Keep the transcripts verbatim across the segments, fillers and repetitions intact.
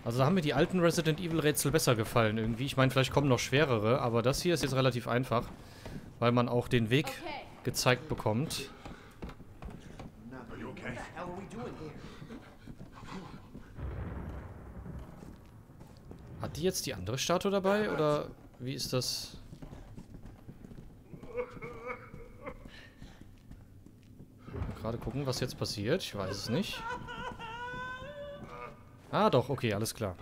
Also da haben mir die alten Resident Evil Rätsel besser gefallen irgendwie. Ich meine, vielleicht kommen noch schwerere, aber das hier ist jetzt relativ einfach, weil man auch den Weg Okay. gezeigt bekommt. Hat die jetzt die andere Statue dabei oder wie ist das? Gerade gucken, was jetzt passiert. Ich weiß es nicht. Ah, doch, okay, alles klar.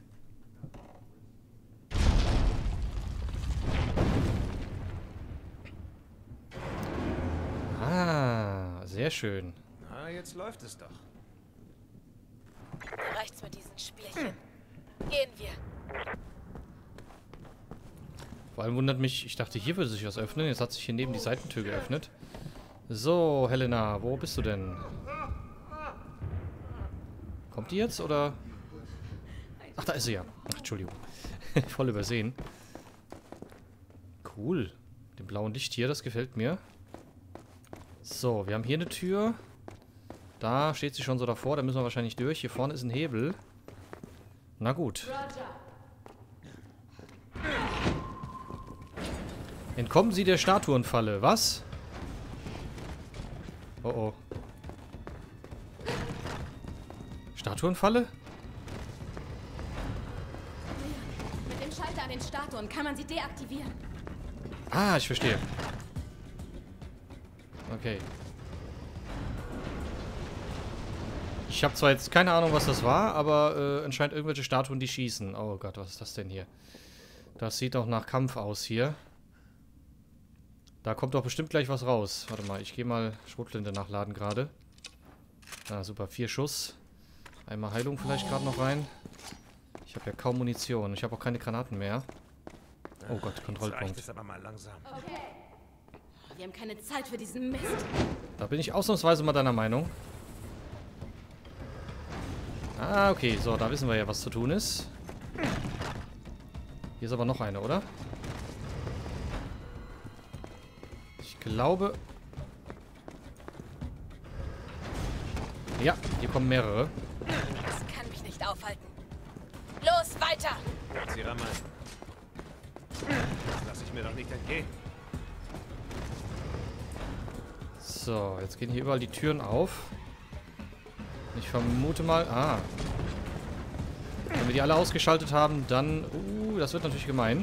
Ah, sehr schön. Na, jetzt läuft es doch. Reicht's mit diesen Spielchen. Gehen wir. Vor allem wundert mich, ich dachte, hier würde sich was öffnen. Jetzt hat sich hier neben die Seitentür geöffnet. So, Helena, wo bist du denn? Kommt die jetzt, oder? Ach, da ist sie ja. Ach, Entschuldigung. Voll übersehen. Cool. Dem blauen Licht hier, das gefällt mir. So, wir haben hier eine Tür. Da steht sie schon so davor, da müssen wir wahrscheinlich durch. Hier vorne ist ein Hebel. Na gut. Entkommen Sie der Statuenfalle. Was? Oh oh. Statuenfalle? Mit dem Schalter an den Statuen kann man sie deaktivieren. Ah, ich verstehe. Okay. Ich habe zwar jetzt keine Ahnung, was das war, aber äh, anscheinend irgendwelche Statuen, die schießen. Oh Gott, was ist das denn hier? Das sieht doch nach Kampf aus hier. Da kommt doch bestimmt gleich was raus. Warte mal, ich gehe mal Schrotflinte nachladen gerade. Ah, super, vier Schuss. Einmal Heilung vielleicht gerade noch rein. Ich habe ja kaum Munition. Ich habe auch keine Granaten mehr. Oh Gott, Kontrollpunkt. Jetzt aber mal langsam. Okay. Wir haben keine Zeit für diesen Mist. Da bin ich ausnahmsweise mal deiner Meinung. Ah, okay. So, da wissen wir ja, was zu tun ist. Hier ist aber noch eine, oder? Ich glaube... Ja, hier kommen mehrere. Das kann mich nicht aufhalten. Los, weiter! Siraman. Das lasse ich mir doch nicht entgehen. So, jetzt gehen hier überall die Türen auf. Ich vermute mal... Ah. Wenn wir die alle ausgeschaltet haben, dann... Uh, das wird natürlich gemein.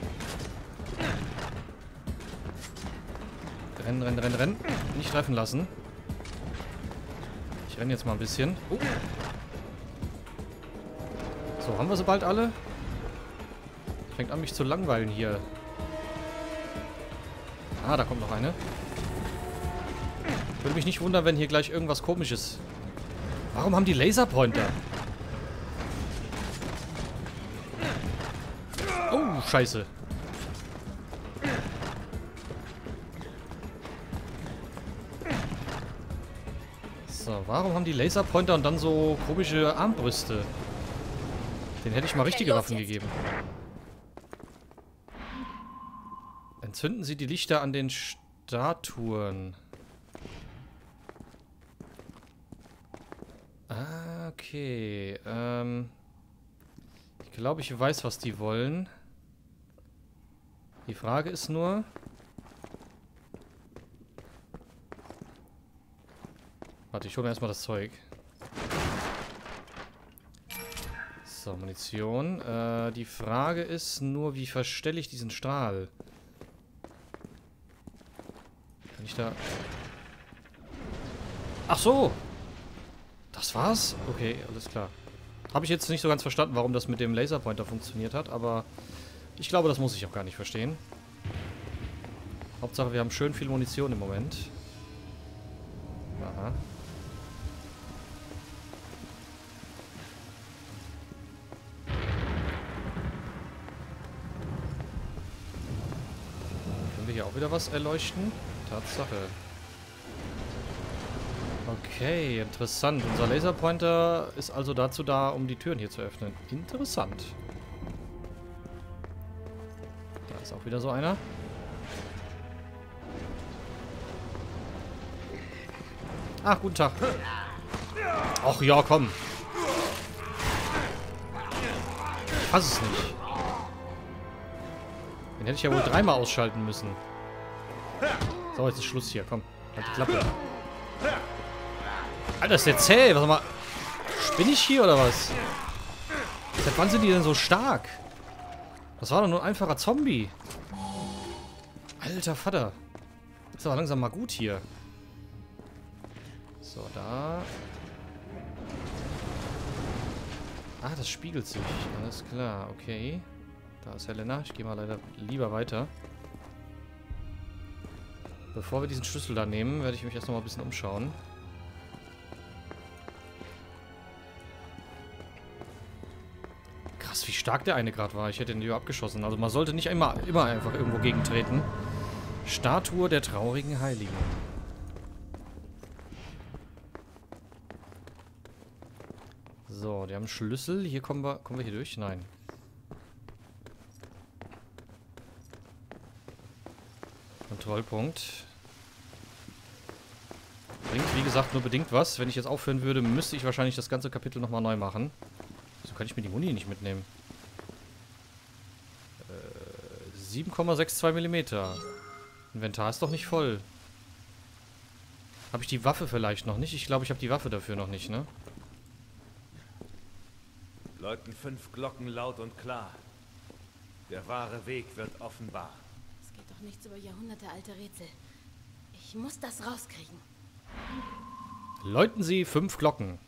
Rennen, rennen, rennen, rennen. Nicht treffen lassen. Ich renne jetzt mal ein bisschen. Uh. So, haben wir sie bald alle? Fängt an, mich zu langweilen hier. Ah, da kommt noch eine. Würde mich nicht wundern, wenn hier gleich irgendwas Komisches... Warum haben die Laserpointer? Oh, scheiße. So, warum haben die Laserpointer und dann so komische Armbrüste? Den hätte ich mal richtige Waffen gegeben. Entzünden Sie die Lichter an den Statuen. Ah, okay. Ähm, ich glaube, ich weiß, was die wollen. Die Frage ist nur... Warte, ich hole mir erstmal das Zeug. So, Munition. Äh, die Frage ist nur, wie verstelle ich diesen Strahl? Kann ich da... Ach so! Das war's? Okay, alles klar. Habe ich jetzt nicht so ganz verstanden, warum das mit dem Laserpointer funktioniert hat, aber ich glaube, das muss ich auch gar nicht verstehen. Hauptsache, wir haben schön viel Munition im Moment. Aha. Können wir hier auch wieder was erleuchten? Tatsache. Okay, interessant. Unser Laserpointer ist also dazu da, um die Türen hier zu öffnen. Interessant. Da ist auch wieder so einer. Ach, guten Tag. Ach ja, komm. fass es nicht. Den hätte ich ja wohl dreimal ausschalten müssen. So, jetzt ist Schluss hier. Komm, halt die Klappe. Alter, ist der zäh. Was mal. Spinne ich hier oder was? Seit wann sind die denn so stark? Das war doch nur ein einfacher Zombie. Alter Vater. Ist aber langsam mal gut hier. So, da. Ah, das spiegelt sich. Alles klar, okay. Da ist Helena. Ich gehe mal leider lieber weiter. Bevor wir diesen Schlüssel da nehmen, werde ich mich erst noch mal ein bisschen umschauen. Krass, wie stark der eine gerade war. Ich hätte ihn lieber abgeschossen. Also man sollte nicht immer, immer einfach irgendwo gegentreten. Statue der traurigen Heiligen. So, die haben einen Schlüssel. Hier kommen wir, kommen wir hier durch? Nein. Kontrollpunkt. Bringt, wie gesagt, nur bedingt was. Wenn ich jetzt aufhören würde, müsste ich wahrscheinlich das ganze Kapitel nochmal neu machen. Wieso kann ich mir die Muni nicht mitnehmen? Äh, sieben Komma zweiundsechzig Millimeter. Inventar ist doch nicht voll. Habe ich die Waffe vielleicht noch nicht? Ich glaube, ich habe die Waffe dafür noch nicht, ne? Läuten fünf Glocken laut und klar. Der wahre Weg wird offenbar. Es geht doch nichts über jahrhundertealte Rätsel. Ich muss das rauskriegen. Läuten Sie fünf Glocken.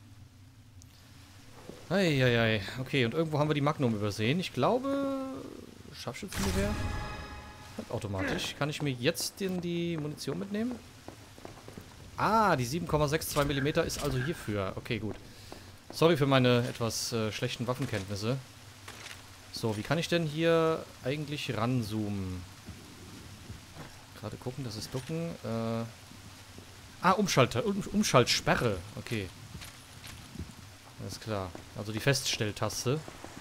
Eieiei. Okay, und irgendwo haben wir die Magnum übersehen. Ich glaube... Scharfschützengewehr? Automatisch. Kann ich mir jetzt in die Munition mitnehmen? Ah, die sieben Komma zweiundsechzig Millimeter ist also hierfür. Okay, gut. Sorry für meine etwas äh, schlechten Waffenkenntnisse. So, wie kann ich denn hier eigentlich ranzoomen? Gerade gucken, das ist ducken. Äh ah, Umschalter, um, Umschaltsperre. Okay. Alles klar. Also die Feststelltaste.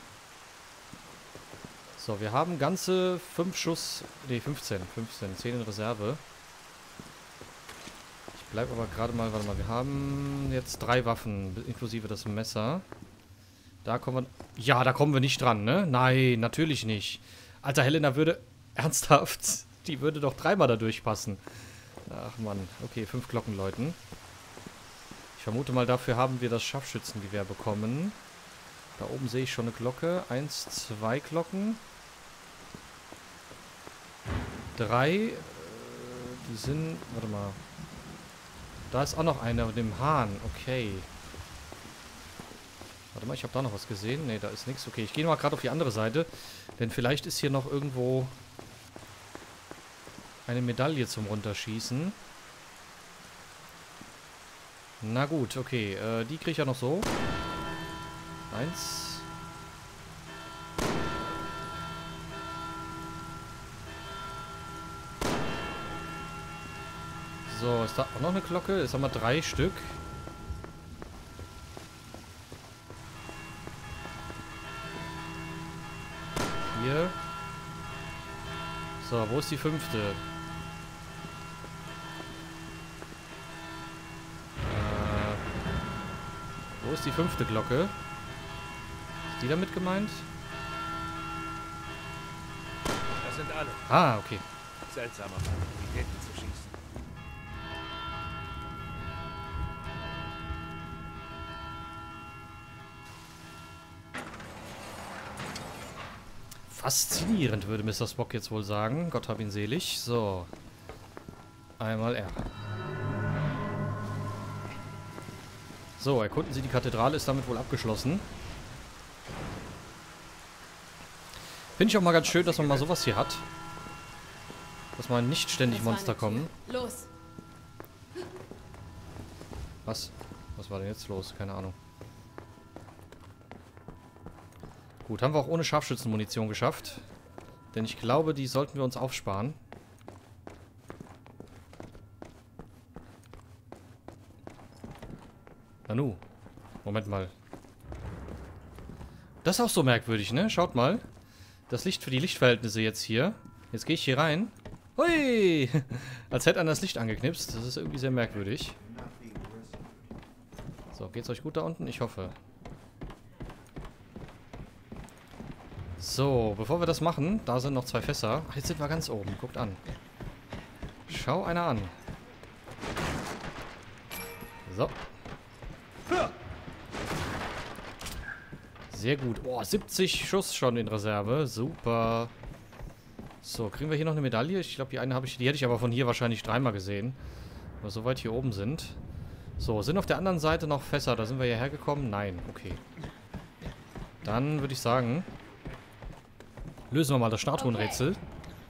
So, wir haben ganze fünf Schuss. Ne, fünfzehn. fünfzehn. zehn in Reserve. Ich bleib aber gerade mal, warte mal, wir haben jetzt drei Waffen, inklusive das Messer. Da kommen wir... Ja, da kommen wir nicht dran, ne? Nein, natürlich nicht. Alter, Helena würde... Ernsthaft? Die würde doch dreimal da durchpassen. Ach Mann. Okay, fünf Glocken läuten. Ich vermute mal, dafür haben wir das Scharfschützengewehr bekommen. Da oben sehe ich schon eine Glocke. Eins, zwei Glocken. Drei. Äh, die sind... Warte mal. Da ist auch noch eine mit dem Hahn. Okay. Warte mal, ich habe da noch was gesehen. Ne, da ist nichts. Okay, ich gehe mal gerade auf die andere Seite. Denn vielleicht ist hier noch irgendwo eine Medaille zum Runterschießen. Na gut, okay. Äh, die kriege ich ja noch so. Eins. So, ist da auch noch eine Glocke? Jetzt haben wir drei Stück. Hier. So, wo ist die fünfte? Äh, wo ist die fünfte Glocke? Ist die damit gemeint? Das sind alle. Ah, okay. Seltsamer Mann, die Ketten zu schießen. Faszinierend, würde Mister Spock jetzt wohl sagen. Gott hab ihn selig. So. Einmal R. So, erkunden Sie die Kathedrale, ist damit wohl abgeschlossen. Finde ich auch mal ganz schön, dass man mal sowas hier hat. Dass mal nicht ständig Monster kommen. Los! Was? Was war denn jetzt los? Keine Ahnung. Gut, haben wir auch ohne Scharfschützenmunition geschafft. Denn ich glaube, die sollten wir uns aufsparen. Nanu. Moment mal. Das ist auch so merkwürdig, ne? Schaut mal. Das Licht für die Lichtverhältnisse jetzt hier. Jetzt gehe ich hier rein. Hui! Als hätte einer das Licht angeknipst. Das ist irgendwie sehr merkwürdig. So, geht's euch gut da unten? Ich hoffe. So, bevor wir das machen, da sind noch zwei Fässer. Ach, jetzt sind wir ganz oben. Guckt an. Schau einer an. So. Sehr gut. Oh, siebzig Schuss schon in Reserve. Super. So, kriegen wir hier noch eine Medaille? Ich glaube, die eine habe ich, die hätte ich aber von hier wahrscheinlich dreimal gesehen. Weil wir so weit hier oben sind. So, sind auf der anderen Seite noch Fässer? Da sind wir hierher gekommen? Nein, okay. Dann würde ich sagen, lösen wir mal das Statuenrätsel. Okay.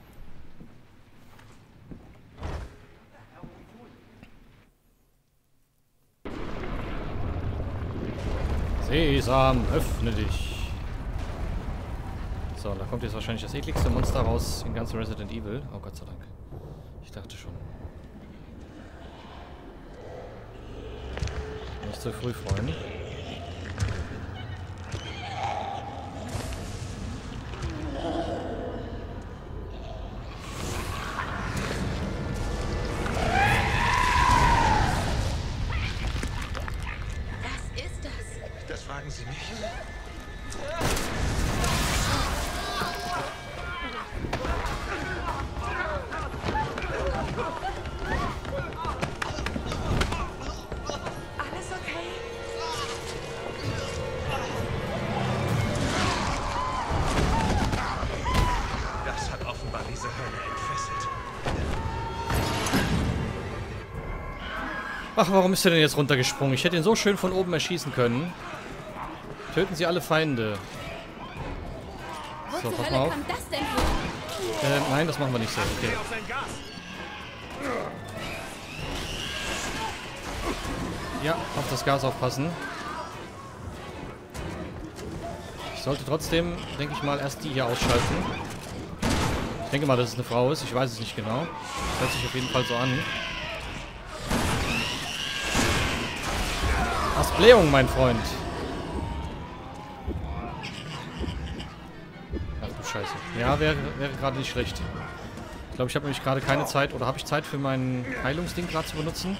Sesam, öffne dich. So, da kommt jetzt wahrscheinlich das ekligste Monster raus in ganz Resident Evil. Oh Gott sei Dank. Ich dachte schon. Nicht zu früh freuen. Fragen Sie mich? Alles okay? Das hat offenbar diese Hölle entfesselt. Ach, warum ist er denn jetzt runtergesprungen? Ich hätte ihn so schön von oben erschießen können. Töten Sie alle Feinde. So, pass mal auf. Äh, nein, das machen wir nicht so. Okay. Ja, auf das Gas aufpassen. Ich sollte trotzdem, denke ich mal, erst die hier ausschalten. Ich denke mal, dass es eine Frau ist. Ich weiß es nicht genau. Das hört sich auf jeden Fall so an. Aus Blähung, mein Freund. Scheiße. Ja, wäre, wäre gerade nicht schlecht. Ich glaube, ich habe nämlich gerade keine Zeit. Oder habe ich Zeit für mein Heilungsding gerade zu benutzen?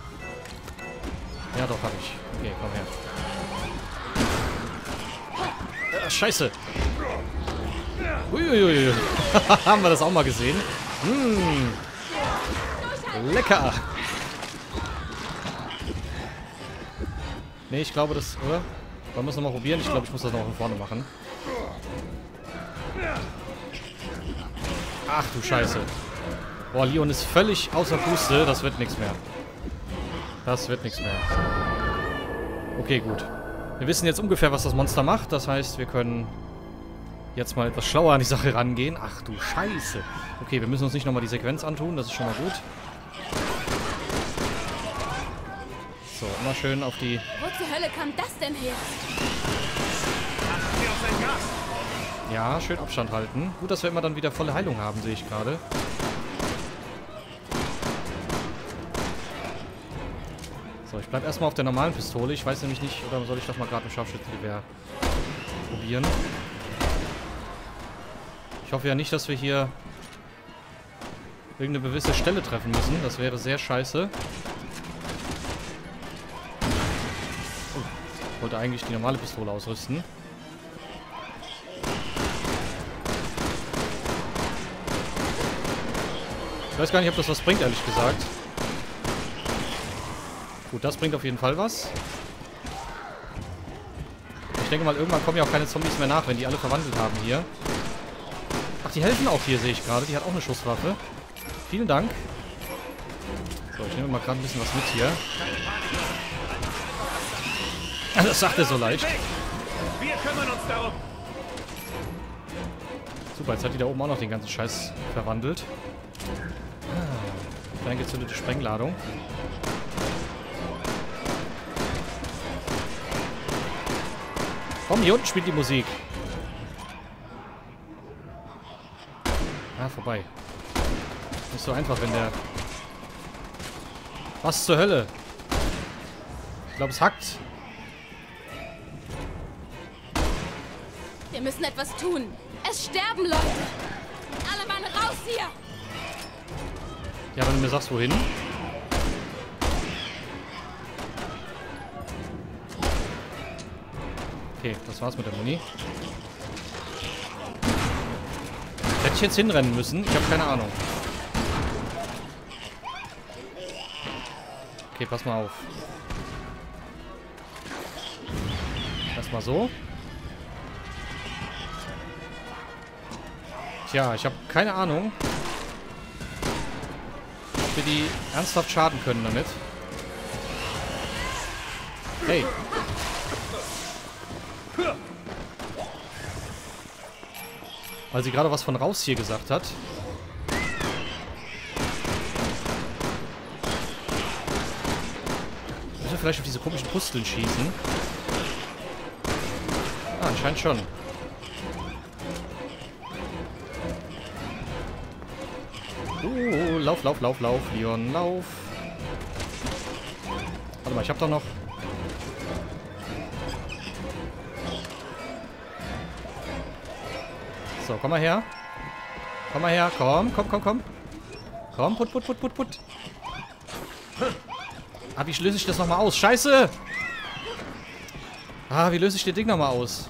Ja, doch, habe ich. Okay, komm her. Äh, scheiße. Uiuiui. Haben wir das auch mal gesehen? Mmh. Lecker. Nee, ich glaube, das... Oder? Wollen wir es nochmal probieren? Ich glaube, ich muss das noch von vorne machen. Ach du Scheiße. Boah, Leon ist völlig außer Puste. Das wird nichts mehr. Das wird nichts mehr. Okay, gut. Wir wissen jetzt ungefähr, was das Monster macht. Das heißt, wir können jetzt mal etwas schlauer an die Sache rangehen. Ach du Scheiße. Okay, wir müssen uns nicht nochmal die Sequenz antun. Das ist schon mal gut. So, immer schön auf die... Wo zur Hölle kam das denn her? Ja, schön Abstand halten. Gut, dass wir immer dann wieder volle Heilung haben, sehe ich gerade. So, ich bleibe erstmal auf der normalen Pistole. Ich weiß nämlich nicht, oder soll ich doch mal gerade ein Scharfschützengewehr probieren? Ich hoffe ja nicht, dass wir hier irgendeine gewisse Stelle treffen müssen. Das wäre sehr scheiße. Oh, ich wollte eigentlich die normale Pistole ausrüsten. Ich weiß gar nicht, ob das was bringt, ehrlich gesagt. Gut, das bringt auf jeden Fall was. Ich denke mal, irgendwann kommen ja auch keine Zombies mehr nach, wenn die alle verwandelt haben hier. Ach, die helfen auch hier, sehe ich gerade. Die hat auch eine Schusswaffe. Vielen Dank. So, ich nehme mal gerade ein bisschen was mit hier. Das sagt er so leicht. Wir kümmern uns darum. Super, jetzt hat die da oben auch noch den ganzen Scheiß verwandelt. Dann gezündete Sprengladung. Komm, hier unten spielt die Musik. Ah, vorbei. Nicht so einfach, wenn der... Was zur Hölle? Ich glaube, es hackt. Wir müssen etwas tun. Es sterben Leute. Alle Mann raus hier. Ja, wenn du mir sagst, wohin? Okay, das war's mit der Muni. Hätte ich jetzt hinrennen müssen? Ich habe keine Ahnung. Okay, pass mal auf. Erstmal so. Tja, ich habe keine Ahnung, ob wir die ernsthaft schaden können damit. Hey. Weil sie gerade was von raus hier gesagt hat. Müssen wir vielleicht auf diese komischen Pusteln schießen? Ah, anscheinend schon. Uh, lauf, lauf, lauf, lauf, Leon, lauf. Warte mal, ich hab doch noch... So, komm mal her. Komm mal her, komm, komm, komm, komm. Komm, put, put, put, put, put. Ah, wie löse ich das nochmal aus? Scheiße! Ah, wie löse ich das Ding nochmal aus?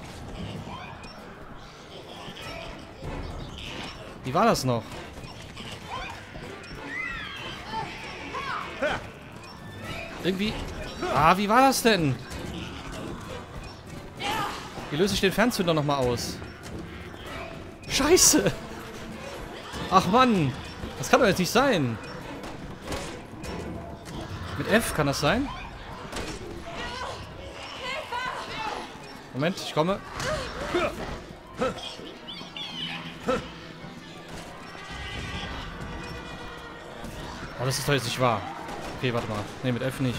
Wie war das noch? Irgendwie... Ah, wie war das denn? Wie löse ich den Fernzünder nochmal aus? Scheiße! Ach Mann! Das kann doch jetzt nicht sein! Mit F kann das sein? Moment, ich komme. Oh, das ist doch jetzt nicht wahr. Okay, warte mal. Ne, mit F nicht.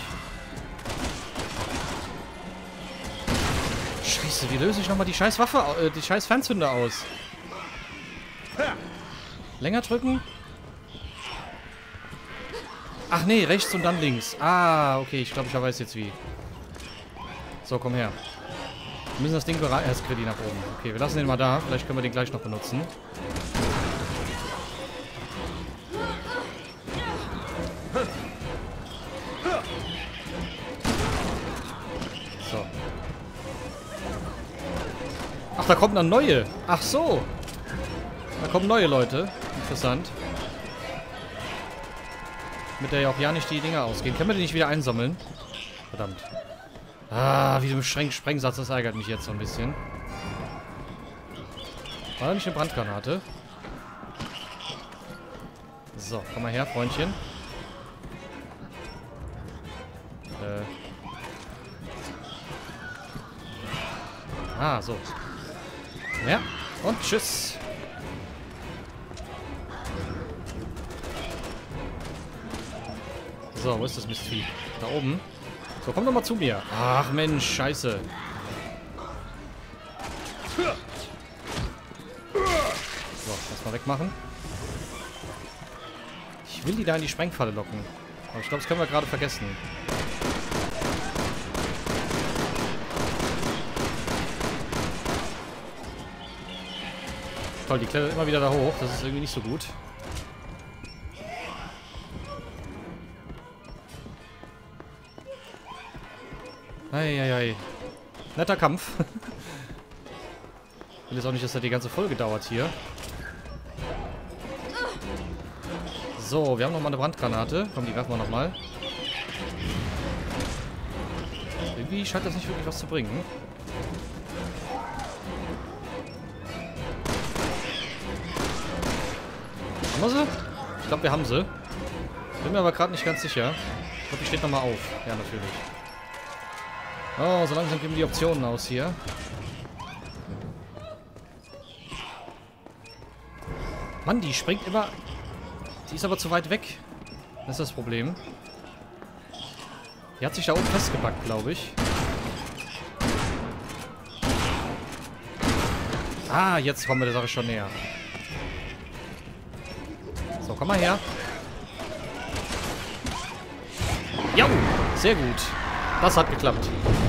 Scheiße, wie löse ich nochmal die scheiß Waffe, äh, die scheiß Fernzünder aus? Länger drücken? Ach nee, rechts und dann links. Ah, okay, ich glaube, ich weiß jetzt wie. So, komm her. Wir müssen das Ding bereit... Erst kriegt die nach oben. Okay, wir lassen den mal da. Vielleicht können wir den gleich noch benutzen. So. Ach, da kommen dann neue. Ach so. Da kommen neue Leute. Interessant. Mit der ja auch ja nicht die Dinger ausgehen. Können wir die nicht wieder einsammeln? Verdammt. Ah, wie ein Spreng Sprengsatz. Das ärgert mich jetzt so ein bisschen. War da nicht eine Brandgranate? So, komm mal her, Freundchen. Äh. Ah, so. Ja, und tschüss. So, wo ist das Mistvieh? Da oben. So, komm doch mal zu mir. Ach Mensch, scheiße. So, lass mal wegmachen. Ich will die da in die Sprengfalle locken. Aber ich glaube, das können wir gerade vergessen. Toll, die klettert immer wieder da hoch. Das ist irgendwie nicht so gut. Eieiei. Netter Kampf. Ich will jetzt auch nicht, dass das die ganze Folge dauert hier. So, wir haben nochmal eine Brandgranate. Komm, die werfen wir nochmal. Irgendwie scheint das nicht wirklich was zu bringen. Haben wir sie? Ich glaube, wir haben sie. Bin mir aber gerade nicht ganz sicher. Ich glaube, die steht nochmal auf. Ja, natürlich. Oh, so langsam geben die Optionen aus hier. Mann, die springt immer... Die ist aber zu weit weg. Das ist das Problem. Die hat sich da oben festgepackt, glaube ich. Ah, jetzt kommen wir der Sache schon näher. So, komm mal her. Ja, sehr gut. Das hat geklappt.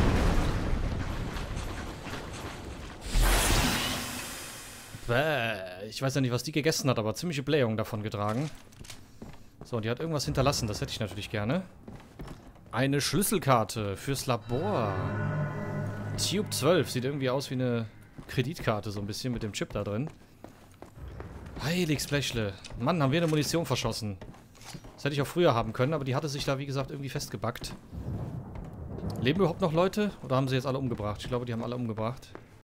Bäh, ich weiß ja nicht, was die gegessen hat, aber ziemliche Blähung davon getragen. So, die hat irgendwas hinterlassen. Das hätte ich natürlich gerne. Eine Schlüsselkarte fürs Labor. Tube zwölf. Sieht irgendwie aus wie eine Kreditkarte, so ein bisschen mit dem Chip da drin. Heiligsblechle. Mann, haben wir eine Munition verschossen. Das hätte ich auch früher haben können, aber die hatte sich da, wie gesagt, irgendwie festgebackt. Leben überhaupt noch Leute? Oder haben sie jetzt alle umgebracht? Ich glaube, die haben alle umgebracht.